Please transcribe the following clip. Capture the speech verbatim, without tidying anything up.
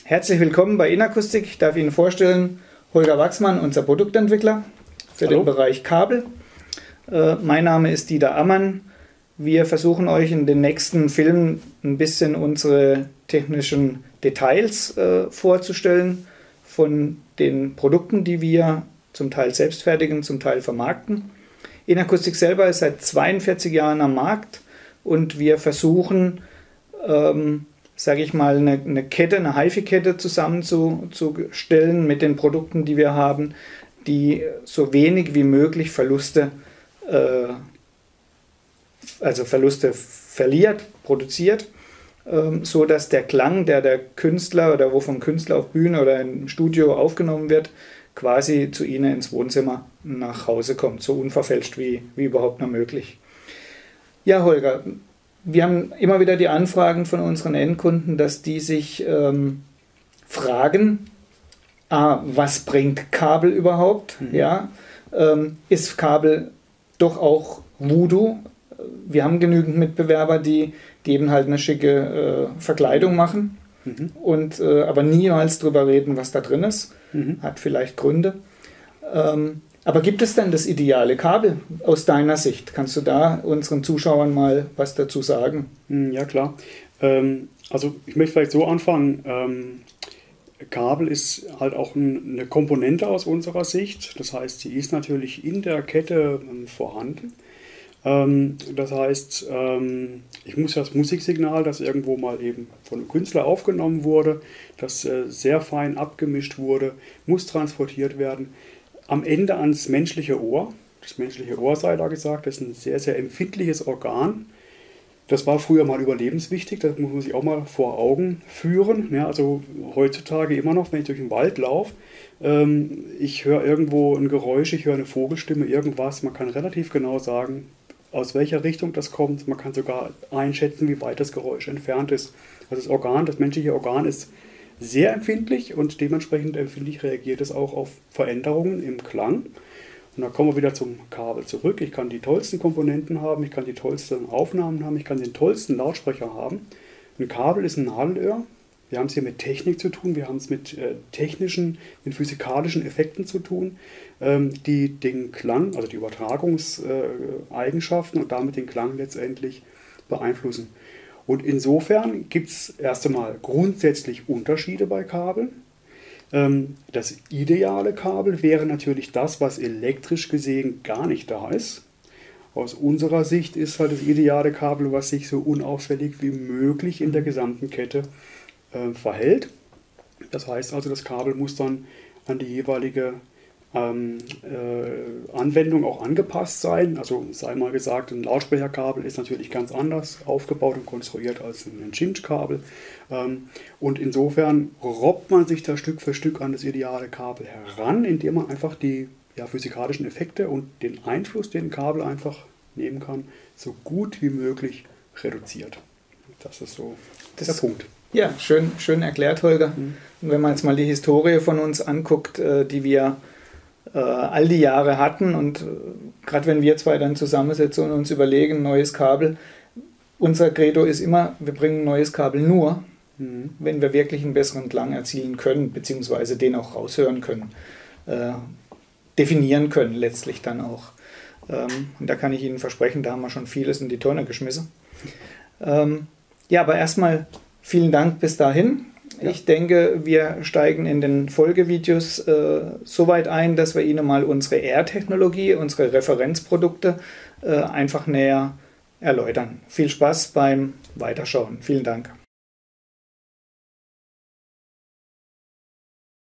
Herzlich willkommen bei Inakustik. Ich darf Ihnen vorstellen, Holger Wachsmann, unser Produktentwickler für Hallo. den Bereich Kabel. Äh, mein Name ist Dieter Ammann. Wir versuchen euch in den nächsten Filmen ein bisschen unsere technischen Details äh, vorzustellen von den Produkten, die wir zum Teil selbst fertigen, zum Teil vermarkten. Inakustik selber ist seit zweiundvierzig Jahren am Markt und wir versuchen, ähm, sage ich mal, eine, eine Kette, eine HiFi-Kette zusammenzustellen mit den Produkten, die wir haben, die so wenig wie möglich Verluste, äh, also Verluste verliert, produziert, ähm, so dass der Klang, der der Künstler oder wo vom Künstler auf Bühne oder im Studio aufgenommen wird, quasi zu Ihnen ins Wohnzimmer nach Hause kommt, so unverfälscht wie, wie überhaupt nur möglich. Ja, Holger, wir haben immer wieder die Anfragen von unseren Endkunden, dass die sich ähm, fragen, ah, was bringt Kabel überhaupt? Mhm. Ja, ähm, ist Kabel doch auch Voodoo? Wir haben genügend Mitbewerber, die, die eben halt eine schicke äh, Verkleidung machen, mhm. und äh, aber niemals drüber reden, was da drin ist. Mhm. Hat vielleicht Gründe. Ähm, aber gibt es denn das ideale Kabel aus deiner Sicht? Kannst du da unseren Zuschauern mal was dazu sagen? Ja, klar. Ähm, also ich möchte vielleicht so anfangen. Ähm, Kabel ist halt auch ein, eine Komponente aus unserer Sicht. Das heißt, sie ist natürlich in der Kette ähm, vorhanden. Ähm, das heißt, ähm, ich muss das Musiksignal, das irgendwo mal eben von einem Künstler aufgenommen wurde, das äh, sehr fein abgemischt wurde, muss transportiert werden. Am Ende ans menschliche Ohr. Das menschliche Ohr, sei da gesagt, das ist ein sehr, sehr empfindliches Organ. Das war früher mal überlebenswichtig, das muss man sich auch mal vor Augen führen. Ja, also heutzutage immer noch, wenn ich durch den Wald laufe, ähm, ich höre irgendwo ein Geräusch, ich höre eine Vogelstimme, irgendwas. Man kann relativ genau sagen, aus welcher Richtung das kommt. Man kann sogar einschätzen, wie weit das Geräusch entfernt ist. Also das Organ, das menschliche Organ ist sehr empfindlich und dementsprechend empfindlich reagiert es auch auf Veränderungen im Klang. Und da kommen wir wieder zum Kabel zurück. Ich kann die tollsten Komponenten haben, ich kann die tollsten Aufnahmen haben, ich kann den tollsten Lautsprecher haben. Ein Kabel ist ein Nadelöhr. Wir haben es hier mit Technik zu tun, wir haben es mit äh, technischen, mit physikalischen Effekten zu tun, ähm, die den Klang, also die Übertragungseigenschaften äh, und damit den Klang letztendlich beeinflussen. Und insofern gibt es erst einmal grundsätzlich Unterschiede bei Kabeln. Ähm, das ideale Kabel wäre natürlich das, was elektrisch gesehen gar nicht da ist. Aus unserer Sicht ist halt das ideale Kabel, was sich so unauffällig wie möglich in der gesamten Kette äh, verhält. Das heißt also, das Kabel muss dann an die jeweilige Ähm, äh, Anwendung auch angepasst sein. Also sei mal gesagt, ein Lautsprecherkabel ist natürlich ganz anders aufgebaut und konstruiert als ein Cinch-Kabel. Ähm, und insofern robbt man sich da Stück für Stück an das ideale Kabel heran, indem man einfach die ja, physikalischen Effekte und den Einfluss, den ein Kabel einfach nehmen kann, so gut wie möglich reduziert. Das ist so das der Punkt. Ja, schön, schön erklärt, Holger. Mhm. Und wenn man jetzt mal die Historie von uns anguckt, äh, die wir all die Jahre hatten und äh, gerade wenn wir zwei dann zusammensitzen und uns überlegen, neues Kabel, unser Credo ist immer, wir bringen ein neues Kabel nur, mhm. wenn wir wirklich einen besseren Klang erzielen können, beziehungsweise den auch raushören können, äh, definieren können letztlich dann auch. Ähm, und da kann ich Ihnen versprechen, da haben wir schon vieles in die Tonne geschmissen. Ähm, ja, aber erstmal vielen Dank bis dahin. Ja. Ich denke, wir steigen in den Folgevideos äh, so weit ein, dass wir Ihnen mal unsere R-Technologie, unsere Referenzprodukte äh, einfach näher erläutern. Viel Spaß beim Weiterschauen. Vielen Dank.